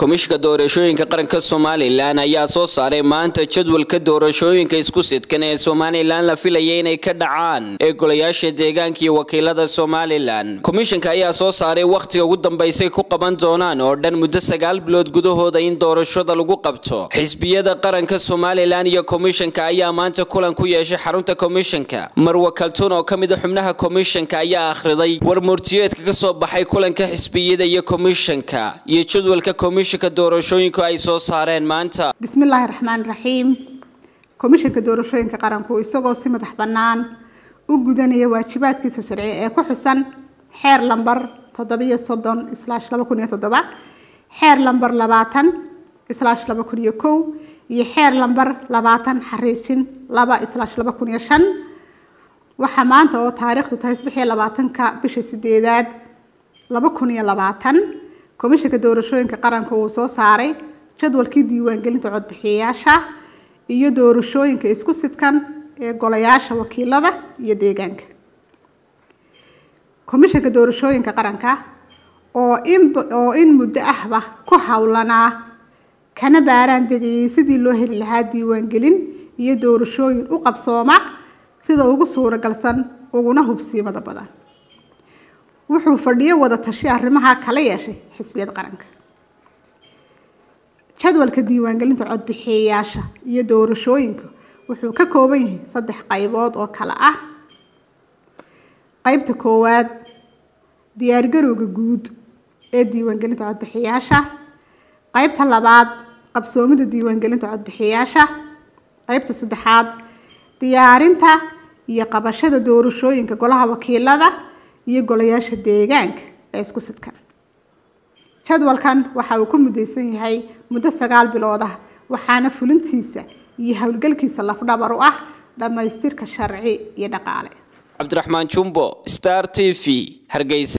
Komishanka doorashooyinka qaranka Somaliland ayaa soo saaray maanta jadwalka doorashooyinka isku sidkan ee Somaliland la filayay inay ka dhacaan ee golayaasha deegaanka iyo wakiilada Somaliland. Komishanka ayaa soo saaray waqtiga ugu dambeysay ku qaban doonaan oo dhan muddo 9 bilood gudahooda in doorashada lagu qabto. Xisbiyada qaranka Somaliland iyo komishanka ayaa maanta kulan ku yeeshay xarunta komishanka. Marwa Kaltuun oo kamid ah xubnaha komishanka ayaa akhriday warmurtiyeedka ka soo baxay kulanka xisbiyada iyo komishanka iyo jadwalka komishanka doorashooyinka ay soo saareen maanta. Bismillahir Rahmanir Rahiim. Komishanka doorashooyinka qaranku isagoo si madax bannaan u gudanaya waajibaadkiisa sharci ee ku xusan xeer lambar 730/2007 xeer lambar 20/2001 iyo xeer lambar 20/2/2005 waxa maanta oo taariikhdu tahay 23 bisha 8 2020 komishanka doorashooyinka qaranka uu soo saaray jadwalkii diiwaangelinta codbixiyayaasha iyo doorashooyinka isku sidkan ee golayaasha wakiilada iyo deegaanka. Komishanka doorashooyinka qaranka oo in muddo ahba ku hawlanaa kana baaraan degay sidii loo heli lahaa diiwaangelin iyo doorashooyin u qabsooma sida ugu suuragalsan uguna hubsiimada badan. wuxuu fadhiyo wada tashi arrimaha kala yeeshay xisbiyada qaranka. Jadwalka diiwaangelinta codbixiyayaasha iyo doorashooyinka wuxuu ka kooban yahay 3 qaybood oo kala ah. Qaybta koowaad diyaargarowga guud ee diiwaangelinta codbixiyayaasha. Qaybta labaad qabsoomida diiwaangelinta codbixiyayaasha. Qaybta saddexaad diyaarinta iyo qabashada doorashooyinka golaha wakiilada iyo golayaasha deegaanka ee isku sidkan. Jadwalkan waxa uu ku mudaysan yahay muddo 9 bilood ah waxaana fulintiisa iyo hawlgalkiisa lafdhabar u ah dhamaystirka sharci iyo dhaqaale. Abdurrahman Jumbo, Star TV, Hargeysa.